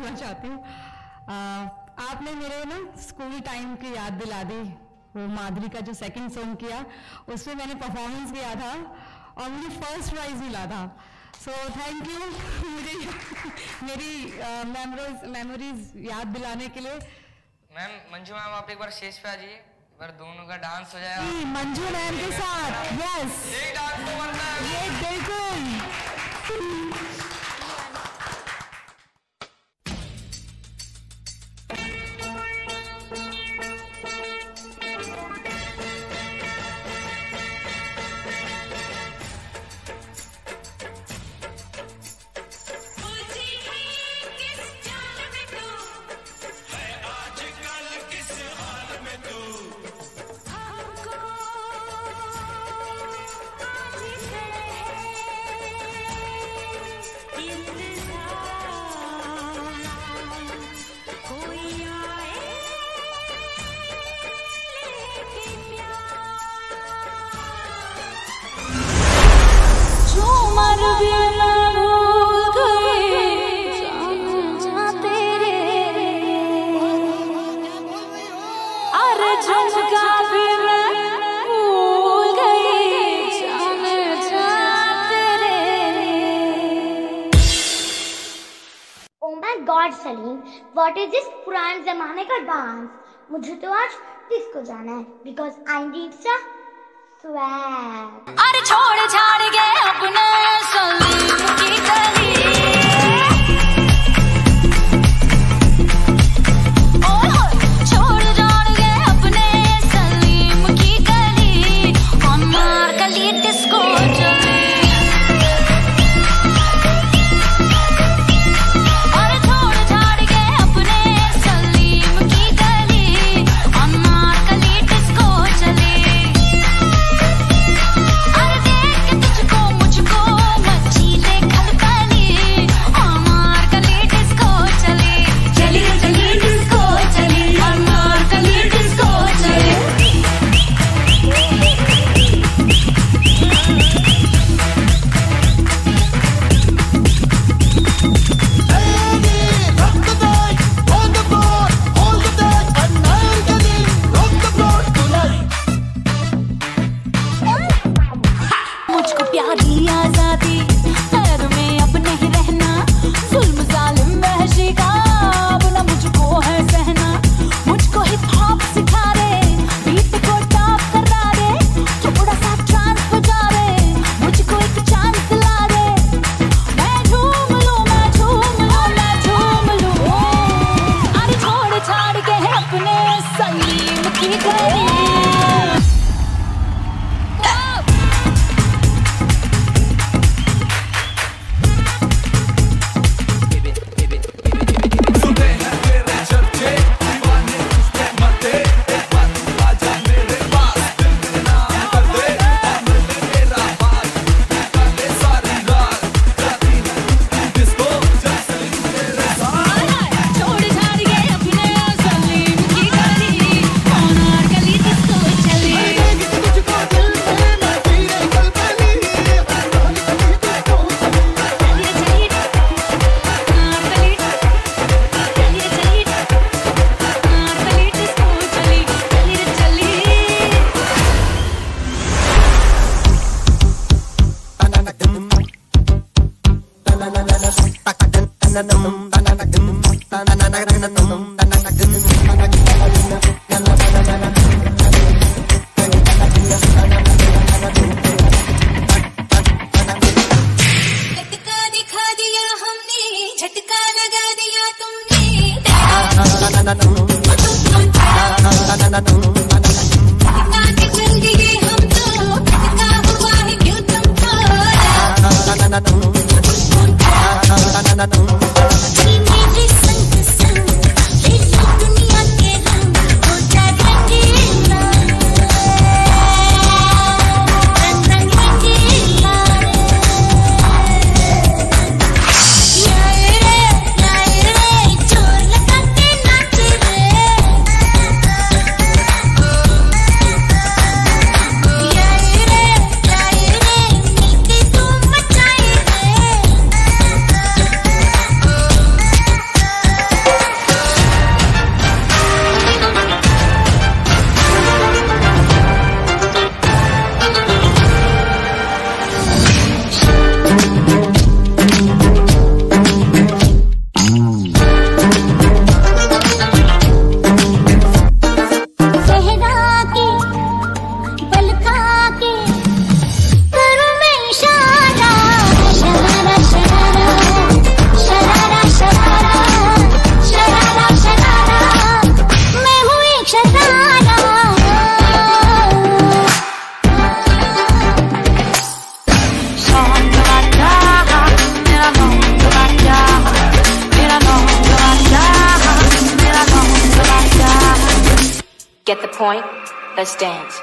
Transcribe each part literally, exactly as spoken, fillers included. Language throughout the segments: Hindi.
बोलना चाहती हूँ। आपने मेरे ना स्कूल टाइम की याद दिला दी। वो माधुरी का जो सेकंड सॉन्ग किया उसमें मैंने परफॉर्मेंस किया था और मुझे फर्स्ट प्राइज मिला था। सो थैंक यू मुझे मेरी मेमोरीज मेमोरीज याद दिलाने के लिए। मैम मंजू मैम आप एक बार स्टेज पे आ जाइए, एक बार दोनों का डांस हो जाएगा मंजू मैम के साथ। यस ये डांस तो बनता है ये बिल्कुल। God Salim, what is this पुराने जमाने का डांस? मुझे तो आज डिस्को जाना है because I need some swag. अरे छोड़ छाड़ के अपने सलीम की गली, छोड़ छाड़ के अपने सलीम की गली, हमार गली डिस्को चली। Give me this point, let's dance.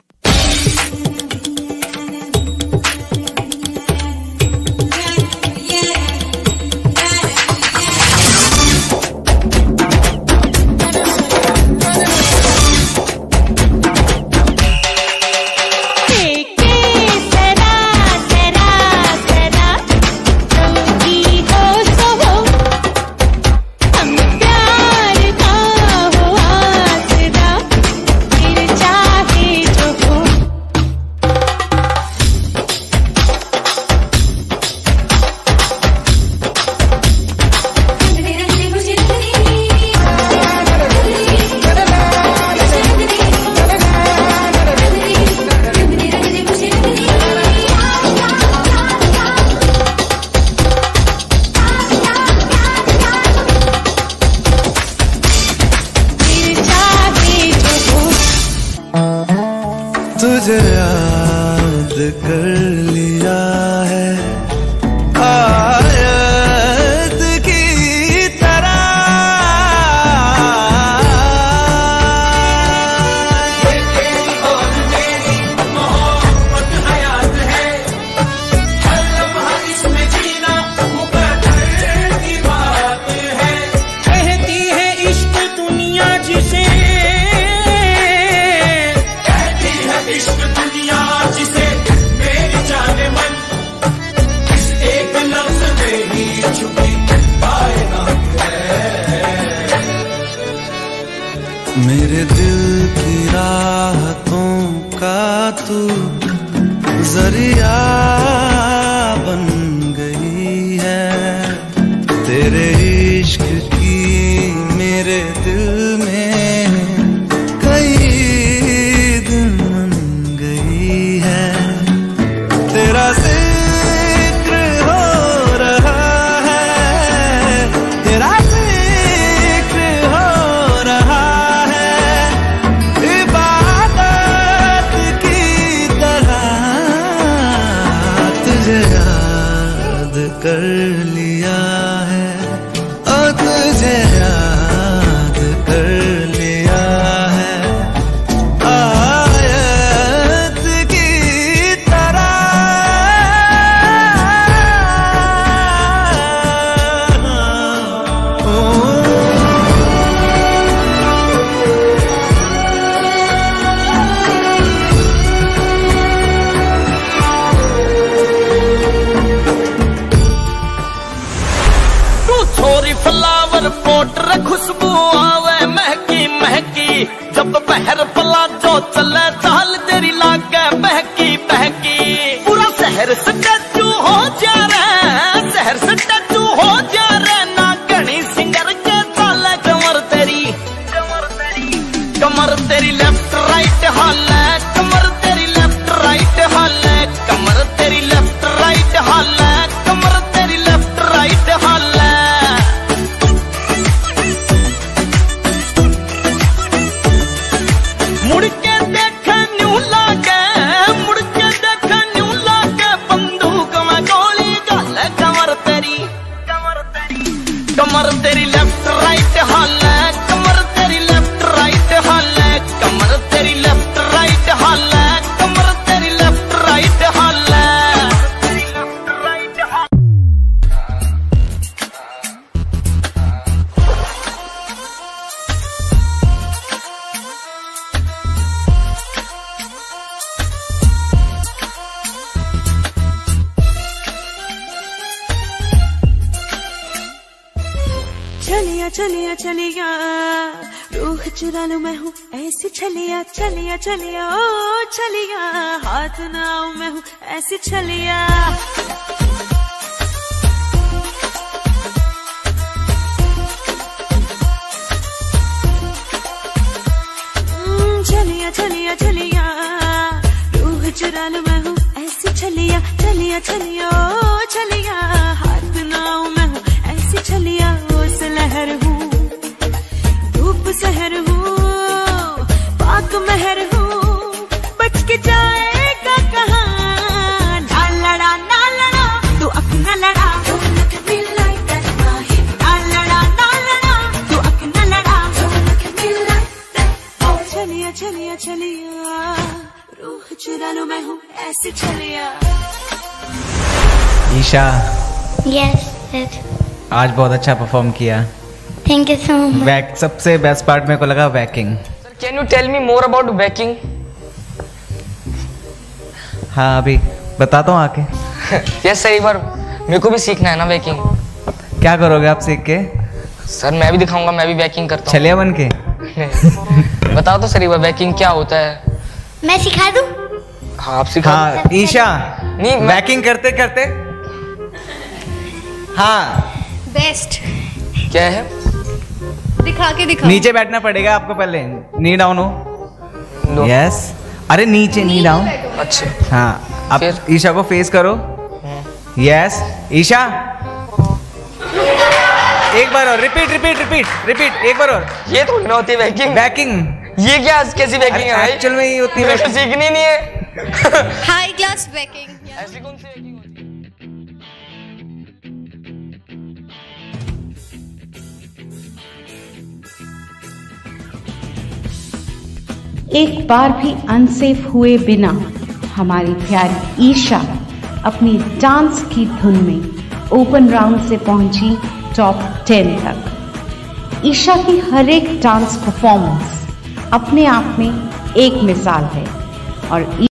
तुझे याद कर लिया है आयत की तरह, ये तेरी और मेरी मोहब्बत हयात है, हर लम्हा इसमें जीना मुकद्दर की बात है। कहती है इश्क दुनिया जिसे, इश्क दुनिया जिसे मेरी जाने मन इस एक लफ्ज में ही छुपी कायनात है। मेरे दिल की राहतों का तू जरिया बन गई है, तेरे इश्क की मेरे दिल में कई तेरा जिक्र हो रहा है, तेरा जिक्र हो रहा है, इबादत की तरह। तुझे याद कर लिया है, ओ तुझे याद कर लिया है आयत की तरह। छोरी फ्लावर पोटर खुशबू आवे महकी महकी, जब बहर पला जो चले चाल तेरी लागे बहकी बहकी। पूरा शहर स्टैचू हो जा रहा, शहर स्टैचू हो जा रहा, ना घनी सिंगर के चाले कमर तेरी कमर तेरी कमर तेरी लेफ्ट राइट हाल है, कमर तेरी लेफ्ट राइट हाल है, कमर तेरी लेफ्ट राइट हाल है, कमर तेरी लेफ्ट राइट हाल है। मुड़ के देख न्यू लागे, मुड़ के देख न्यू लागे, बंदूक में गोली डाल कमर तेरी कमर तेरी कमर तेरी लेफ्ट राइट हाल है, कमर तेरी लेफ्ट राइट हाल है, कमर तेरी लेफ्ट राइट हाल है, कमर तेरी लेफ्ट राइट हाल है। चलिया चलिया चलिया रूह चुरा लूं मैं हूँ ऐसी छलिया, चलिया चलिया ओ चलिया, हाथ ना आऊं मैं हूँ ऐसी छलिया। चलिया चलिया चलिया रूह चुरा लूं मैं हूँ ऐसी छलिया, चलिया चलिया ओ चलिया, हाथ ना आऊं मैं हूँ ऐसी छलिया। ओस लहर हूँ धूप सहर हूँ पाक महर हूँ, बच के जाएगा कहाँ, ना लड़ा ना लड़ा तू अपना लड़ा, ना लड़ा ना लड़ा तू अपना लड़ा। चलिया चलिया छलिया, रूह चुरा लूं मैं हूँ ऐसी छलिया। Isha, Yes, it. आज बहुत अच्छा परफॉर्म किया। Thank you so much. वैक सबसे बेस्ट पार्ट मेरे को लगा waacking. Can you tell me more about waacking? हाँ अभी बताता हूँ आके। यस सर, एक बार मेरे को भी सीखना है ना वैकिंग। क्या करोगे आप सीख के? सर मैं भी दिखाऊंगा, मैं भी वैकिंग करता हूँ। छलिया बन के? बताओ तो सर एक बार वैकिंग क्या होता है? मैं सिखा दूं? हाँ आप सिखा। हाँ ईशा, नहीं मैं... वैकिंग करते करते हाँ बेस्ट क्या है? दिखा के दिखा। नीचे बैठना पड़ेगा आपको पहले, नी डाउन हो। No. यस, अरे नीचे नी डाउन। अच्छा हाँ अब फिर? ईशा को फेस करो। यस ईशा, एक बार और रिपीट रिपीट रिपीट रिपीट एक बार और। ये थोड़ी ना होती है वैकिंग। वैकिंग ये क्या कैसी वैकिंग है भाई? एक्चुअल में ये होती मेरे है। को सीखनी नहीं है। High class waacking. ऐसी कौन सी वैकिंग होती है? एक बार भी अनसेफ हुए बिना हमारी प्यारी ईशा अपनी डांस की धुन में ओपन राउंड से पहुंची टॉप टेन तक। ईशा की हर एक डांस परफॉर्मेंस अपने आप में एक मिसाल है और